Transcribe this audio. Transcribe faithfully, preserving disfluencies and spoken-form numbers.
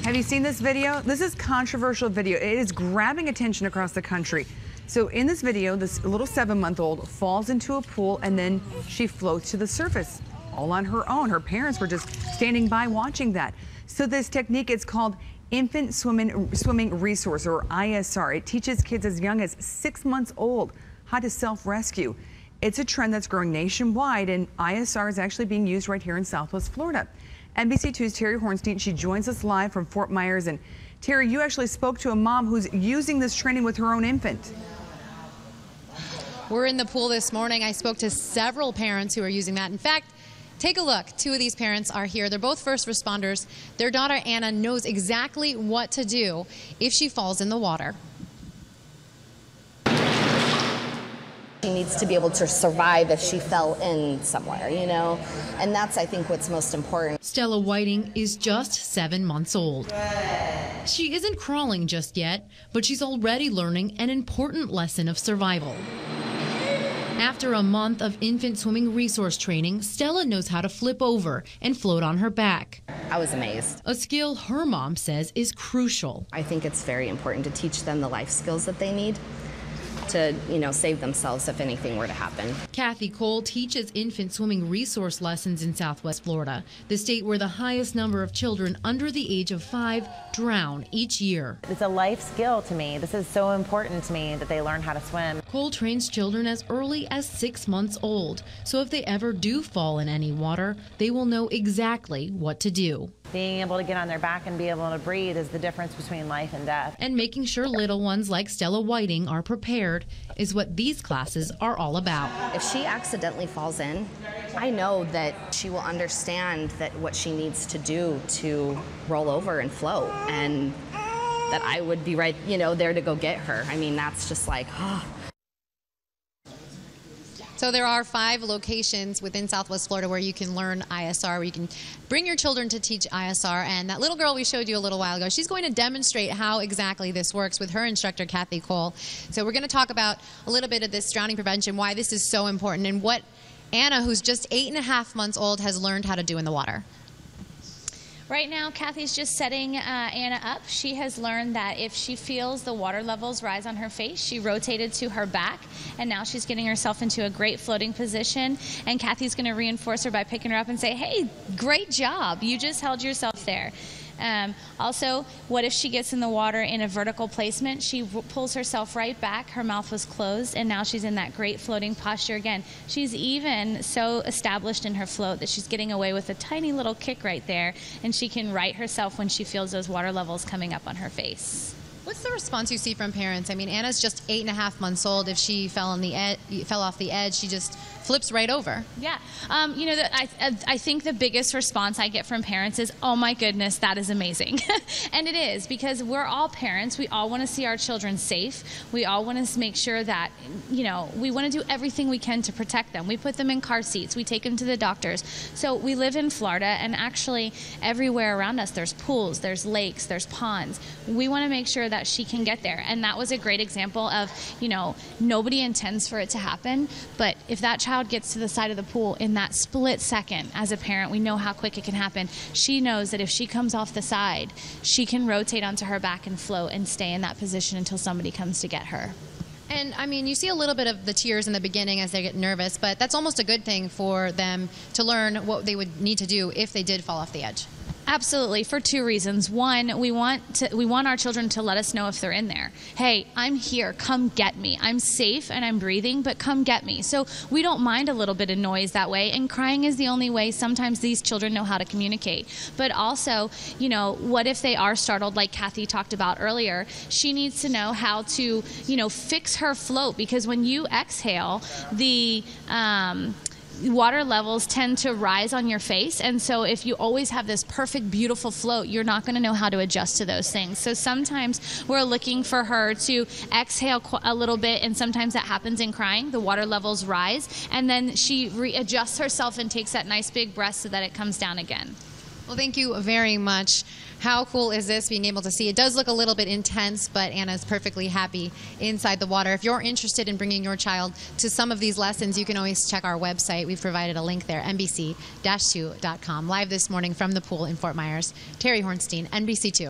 Have you seen this video? This is controversial video. It is grabbing attention across the country. So in this video, this little seven-month-old falls into a pool and then she floats to the surface all on her own. Her parents were just standing by watching that. So this technique is called Infant Swimming, Swimming Resource, or I S R. It teaches kids as young as six months old how to self-rescue. It's a trend that's growing nationwide, and I S R is actually being used right here in Southwest Florida. N B C two's Terry Hornstein, she joins us live from Fort Myers. And Terry, you actually spoke to a mom who's using this training with her own infant. We're in the pool this morning. I spoke to several parents who are using that. In fact, take a look. Two of these parents are here. They're both first responders. Their daughter, Anna, knows exactly what to do if she falls in the water. She needs to be able to survive if she fell in somewhere, you know, and that's, I think, what's most important. Stella Whiting is just seven months old. She isn't crawling just yet, but she's already learning an important lesson of survival. After a month of infant swimming resource training, Stella knows how to flip over and float on her back. I was amazed. A skill her mom says is crucial. I think it's very important to teach them the life skills that they need to, you know, save themselves if anything were to happen. Kathy Cole teaches infant swimming resource lessons in Southwest Florida, the state where the highest number of children under the age of five drown each year. It's a life skill to me. This is so important to me that they learn how to swim. Cole trains children as early as six months old, so if they ever do fall in any water, they will know exactly what to do. Being able to get on their back and be able to breathe is the difference between life and death. And making sure little ones like Stella Whiting are prepared is what these classes are all about. If she accidentally falls in, I know that she will understand that what she needs to do to roll over and float, and that I would be right, you know, there to go get her. I mean, that's just like, oh. So there are five locations within Southwest Florida where you can learn I S R, where you can bring your children to teach I S R. And that little girl we showed you a little while ago, she's going to demonstrate how exactly this works with her instructor, Kathy Cole. So we're going to talk about a little bit of this drowning prevention, why this is so important, and what Anna, who's just eight and a half months old, has learned how to do in the water. Right now, Kathy's just setting uh, Anna up. She has learned that if she feels the water levels rise on her face, she rotated to her back, and now she's getting herself into a great floating position. And Kathy's going to reinforce her by picking her up and say, hey, great job. You just held yourself there. Um, also, what if she gets in the water in a vertical placement? She pulls herself right back. Her mouth was closed, and now she's in that great floating posture again. She's even so established in her float that she's getting away with a tiny little kick right there, and she can right herself when she feels those water levels coming up on her face. What's the response you see from parents? I mean, Anna's just eight and a half months old. If she fell on the ed fell off the edge, she just flips right over. Yeah, um, you know, the, I I think the biggest response I get from parents is, "Oh my goodness, that is amazing," and it is, because we're all parents. We all want to see our children safe. We all want to make sure that, you know, we want to do everything we can to protect them. We put them in car seats. We take them to the doctors. So we live in Florida, and actually everywhere around us, there's pools, there's lakes, there's ponds. We want to make sure that she can get there, and that was a great example of, you know, nobody intends for it to happen, but if that child gets to the side of the pool in that split second, as a parent, we know how quick it can happen. She knows that if she comes off the side, she can rotate onto her back and float and stay in that position until somebody comes to get her. And I mean, you see a little bit of the tears in the beginning as they get nervous, but that's almost a good thing for them to learn what they would need to do if they did fall off the edge. Absolutely, for two reasons. One, we want to, we want our children to let us know if they're in there. Hey, I'm here, come get me. I'm safe and I'm breathing, but come get me. So we don't mind a little bit of noise that way, and crying is the only way sometimes these children know how to communicate. But also, you know, what if they are startled, like Kathy talked about earlier? She needs to know how to, you know, fix her float, because when you exhale, the um, water levels tend to rise on your face, and so if you always have this perfect, beautiful float, you're not going to know how to adjust to those things. So sometimes we're looking for her to exhale a little bit, and sometimes that happens in crying. The water levels rise, and then she readjusts herself and takes that nice big breath so that it comes down again. Well, thank you very much. How cool is this, being able to see? It does look a little bit intense, but Anna's perfectly happy inside the water. If you're interested in bringing your child to some of these lessons, you can always check our website. We've provided a link there, N B C two dot com. Live this morning from the pool in Fort Myers, Terry Hornstein, N B C two.